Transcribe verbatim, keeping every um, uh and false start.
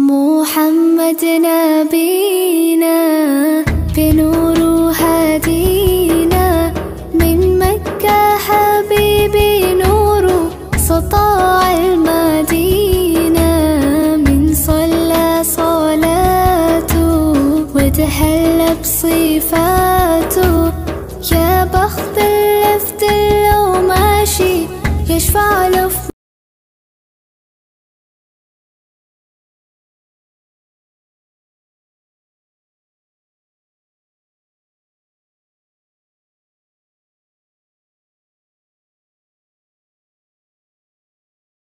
محمد نبينا بنور هدينا، من مكة حبيبي نور سطاع المدينة، من صلى صلاته وتهلى بصفاته، يا بخت اللي في دله ماشي يشفع له في